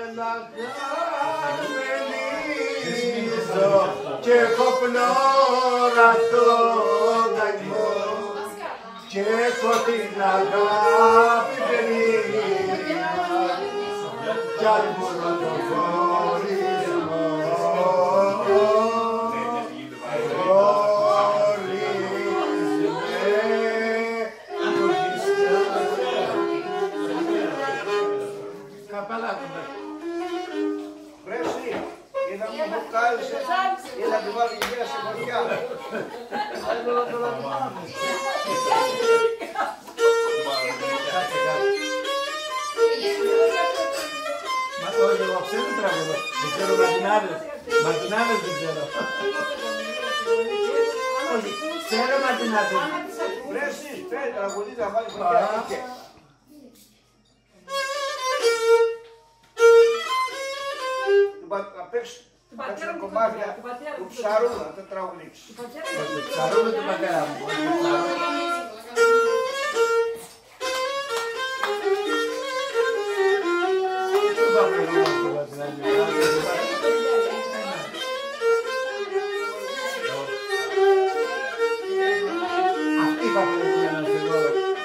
να χαρμενίζω και έχω πλώρα το καημό και έχω την αγάπη περίμα κι αν μπορώ το χωρισμό. Πρέσι, είδα μου που κάλεσε, είδα του βάλει γύρω σε φωτιά. Μα όχι, εγώ ξέρω τραγούδο, δεν ξέρω Μαρτινάδες, Μαρτινάδες δεν ξέρω. Όχι, ξέρω Μαρτινάδες. Πρέσι, φέρε τραγουδί να βάλει φωτιά. Να παίξει κομμάτια του ψαρού να τα τραγουδίξει. Το ψαρούμε του πατέρα μου. Αυτή είπα που είναι ένας εγώ.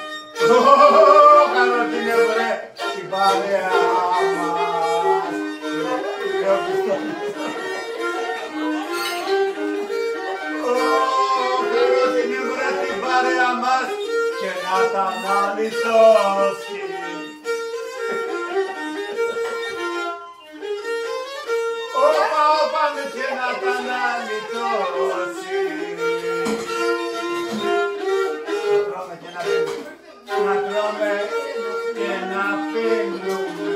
Κάνω την ευρέ, την παρέα μας. Θέλω την ευρέ την παρέα μας και να τα αναλυτώσει. Πάμε και να τα αναλυτώσει. Να τρώμε και να πίνουμε.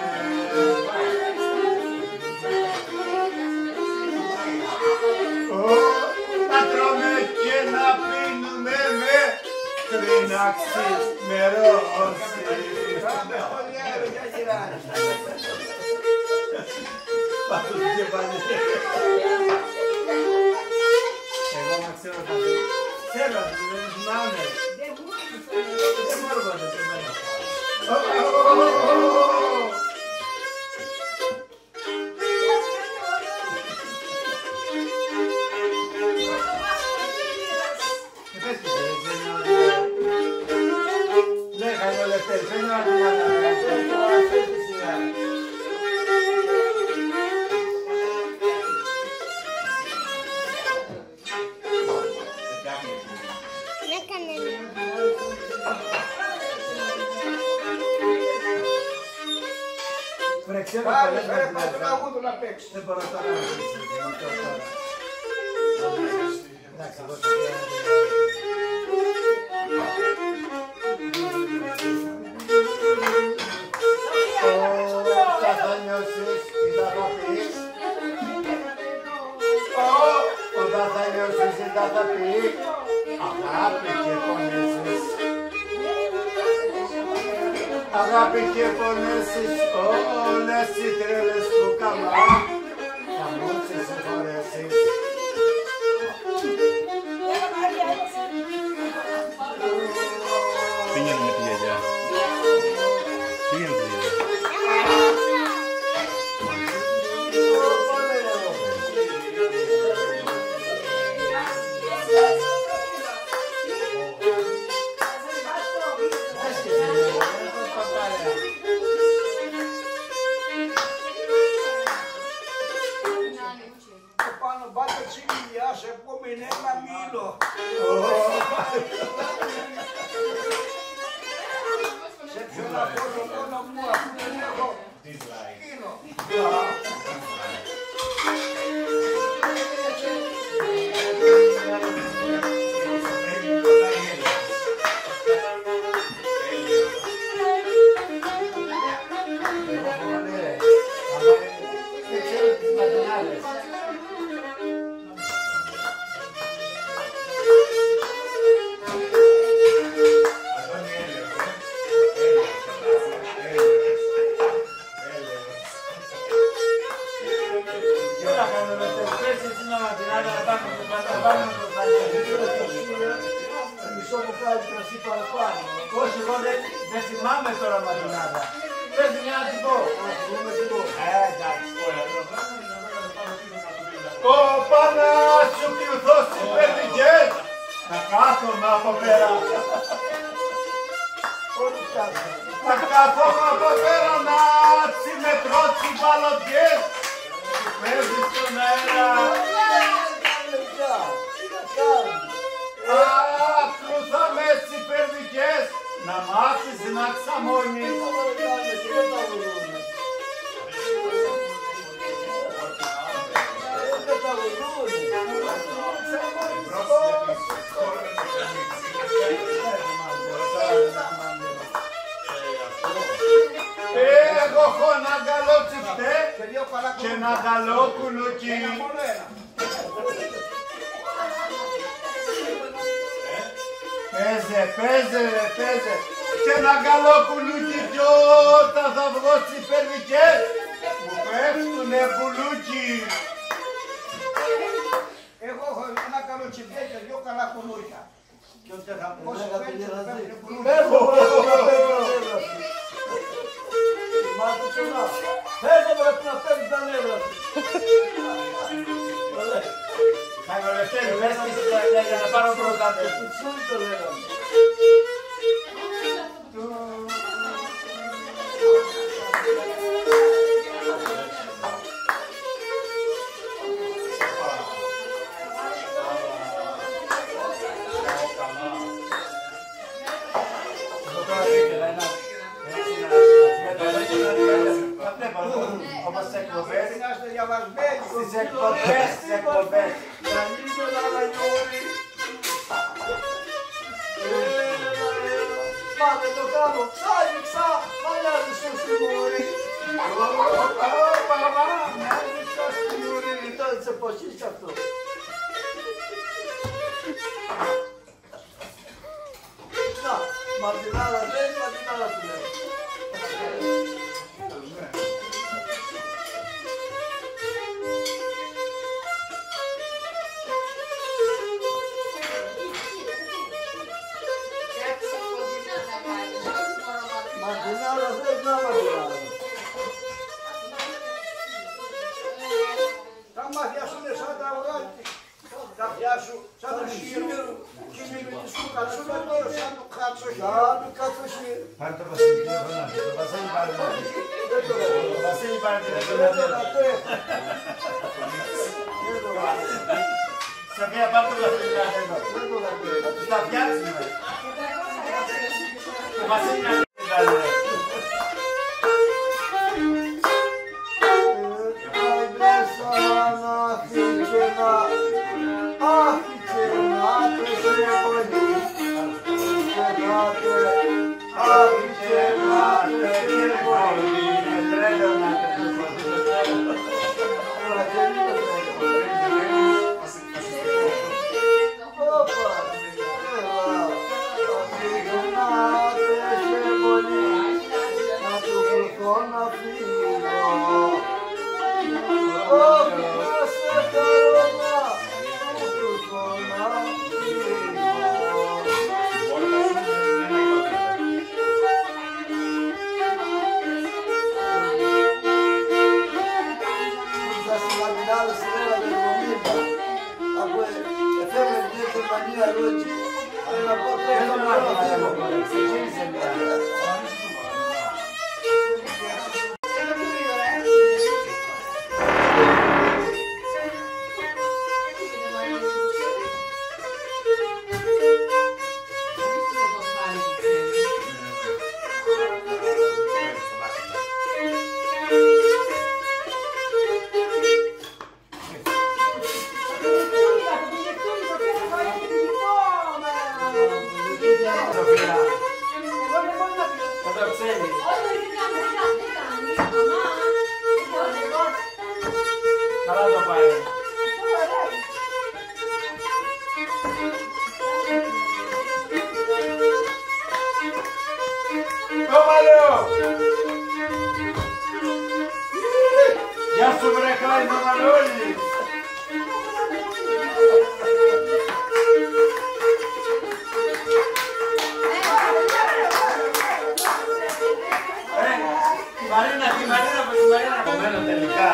Να τρώμε και να πίνουμε μέχρι να ξημερώσει. Πάντως και πάλι. Εγώ να ξέρω τα δει. Ξέρω, δεν θυμάμαι. Δεν μου έρχονται σε μένα. Ναι, χαλιολευτές, δεν είναι ότι να τα Πάρε, φέρε πάνω το τραγούδι να παίξει. Δεν μπορώ τώρα να παίξω. Εντάξει, εγώ θα θα νιώσεις τι θα πεις. Όταν θα νιώσεις τι θα πεις. Αγάπη και πονέσεις. Αγάπη και πονέσεις όλες οι τρέλες που καμά θα μου σε συγχωρέσεις. Πήγαινε με τη γιαγιά. Πήγαινε με τη γιαγιά. Μπάτε τσιμιλιά, σε επόμενη ένα μήλο. Σε ποιον να πω το μόνο μου, αφού δεν έχω σκήνο. Μισό μπουκάλι κρασί παραπάνω. Όχι, εγώ δεν θυμάμαι τώρα Μαρτινάδα. Πες μια να την πω. Εντάξει. Ο Πανάσιουπιουθός υπερδικές. Να κάθομαι από πέρα. Να κάθομαι από πέρα να συμμετρώ τις μπαλωτιές. Παίζεις στον αέρα. Ακολουθάμε τις υπερδικές. Να μάθεις να ξαμώνεις. Εγώ έχω ένα καλό τσιφτέ και ένα καλό κουλούκι. Παίζε και ένα καλό κουλούκι κι όταν θα βγω στις υπερδικές μου πέφτουνε μπουλούκι. Εγώ έχω ένα καλό τσιφτέ και δυο καλά κουλούκια. Και όταν θα πω σε πέφτουνε μπουλούκι. Πες μου να παίρνει τα νεύρα σου. Χαγολευτέρη, πες της για να πάρω πρώτα. Τσούρι το λέγαμε. Όπως στις εκπομπές. Είσαστε διαβασμένοι. Στις εκπομπές. Πάμε το κάνω. Ξάνοιξα. Μαλιάζει στο σιγουρί. Μαλιάζει στο σιγουρί. Τώρα της εποχής κι αυτό. Να, μαρτινάρα λέει, μαρτινάρα του λέει. Μαρτινάρα θες να μαρτινάρα. Τα μάτια σου είναι σαν τα βγάλτη. Τα αυτιά σου σαν το χείρο. Και με τη σούκα σου είναι τώρα σαν το κάτσο χείρο. Σαν το κάτσο χείρο. Πάρε το Βασίλη τηλεφωνά. Το Βασίλη πάρε το Το Βασίλη πάρε τηλεφωνά. Σοφία, πάρε το Βασίλη να εδώ. Θα τους τα φτιάξουμε. Το Βασίλη να εδώ. Γεια σου βρε Κλάιν Μαμαλόλη! Ρωμένο τελικά.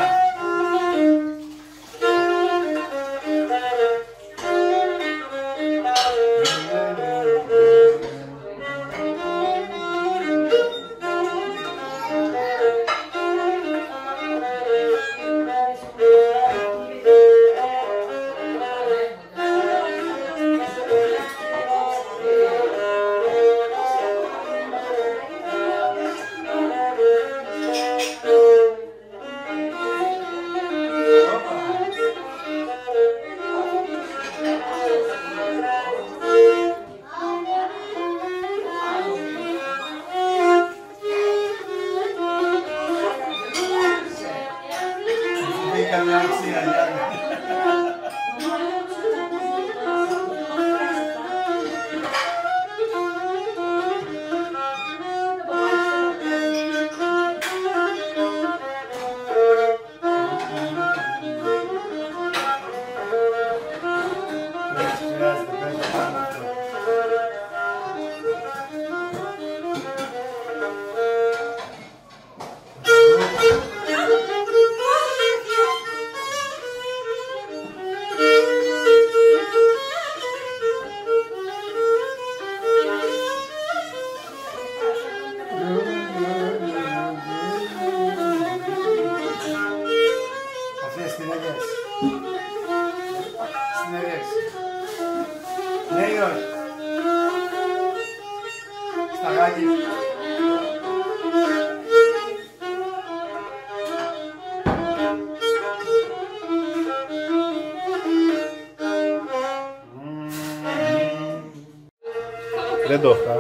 Δεν το είχα.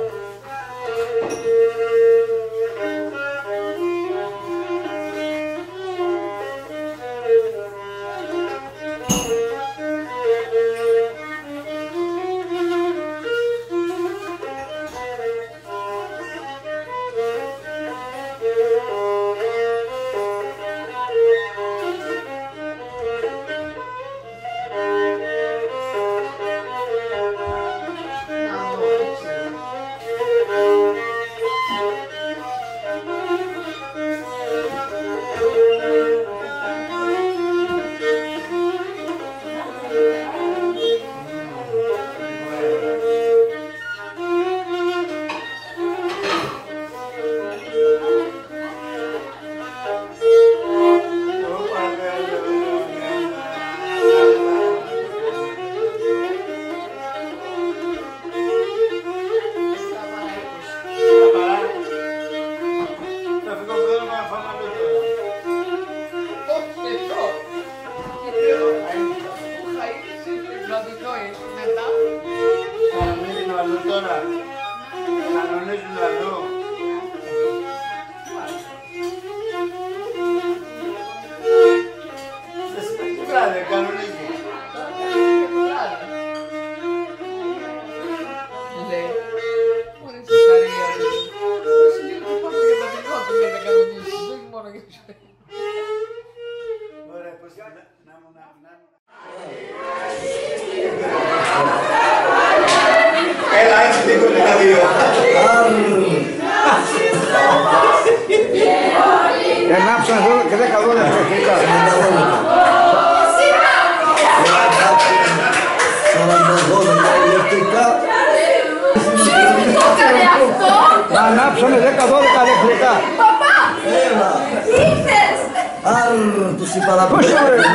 Ενάψαν και 10 δόλια ηλεκτρικά. Ανάψαμε 10-12 ηλεκτρικά. Παπά! Ήρθες! Τους είπα να πω.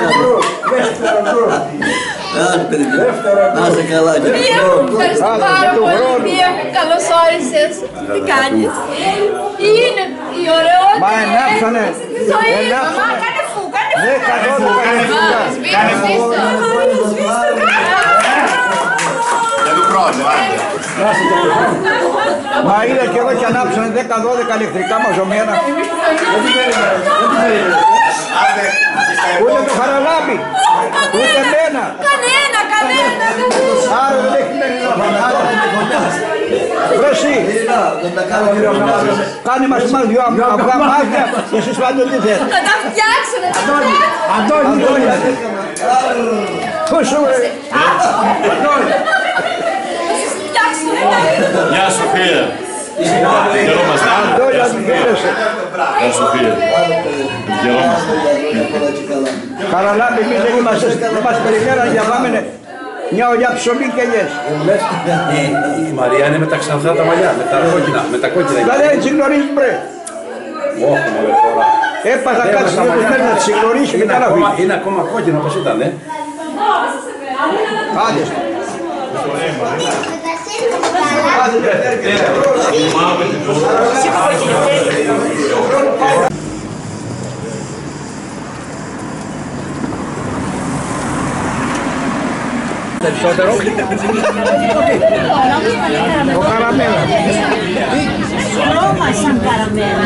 Άντε παιδιά, να είσαι καλά. Ευχαριστώ πάρα πολύ, Μία μου, καλώς όρισες. Τι κάνεις? Είναι η ωραιότητα. Μα ενάψανε. Μαμά, κάνε φου, κάνε φου. 10-12 ηλεκτρικά. Μα είδα και εγώ και ανάψανε 10-12 ηλεκτρικά μαζωμένα. Ούτε το Χαραλάμπη, ούτε εμένα. Κανένα. Άρα δεν έχει μένει να φανάρω. Βρεσί, κάνε μας δυο αυγά μάτια και εσείς πάτε τι θες. Θα τα φτιάξω, να τα φτιάξω. Αντώνη, πόσο ρε. Θα σας φτιάξω. Γεια σου φίλε. Αντώνιο, αν χαίρεσαι. Γεια σου φίλε. Γελόμαστε. Καραλάμπη, εμείς δεν είμαστε, δεν μας περιμέναν για πάμε μια ολιά ψωμί και ελιές. Η Μαρία είναι με τα ξανθά τα μαλλιά, με τα κόκκινα. Δηλαδή έτσι γνωρίζεις μπρε. Όχι, μωρέ τώρα. Έπαθα κάτι στην μέρη να τις γνωρίσει μετά να φύγει. Είναι ακόμα κόκκινο όπως ήταν, Άντε. Περισσότερο. Ο καραμέλα. Χρώμα σαν καραμέλα.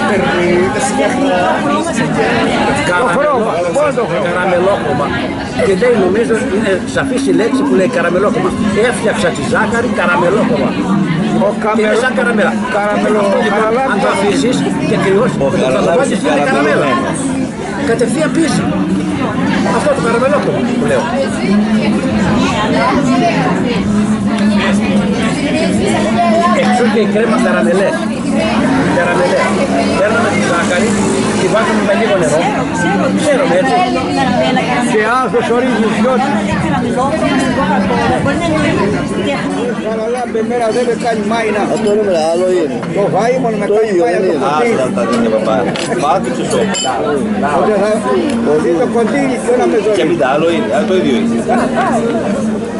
Το χρώμα. Πώς το χρώμα. Καραμελόχρωμα. Και λέει, νομίζω είναι σαφής η λέξη που λέει καραμελόχρωμα. Έφτιαξα τη ζάχαρη καραμελόχρωμα. Είναι σαν καραμέλα. Αν το αφήσεις και κρυώσεις, θα το βάλεις είναι καραμέλα. Κατευθείαν πίσω. Αυτό το καραμελόχρωμα που λέω. Εξού και η κρέμα καραμελέ. Καραμελέ. Παίρνουμε τη ζάχαρη, τη βάζουμε με λίγο νερό. Ξέρουμε έτσι. Και άνθρωπος ορίζεις γιώτη. Καραλάμπη, εμένα δεν με κάνει μάινα. Αυτό είναι άλλο είναι. Το φάει μόνο με κάνει μάινα το κοντίνι. Άστα τα δίνει παπά. Μάτουξε το. Το κοντίνι και ένα με ζωή. Και μην τα άλλο είναι, το ίδιο είναι.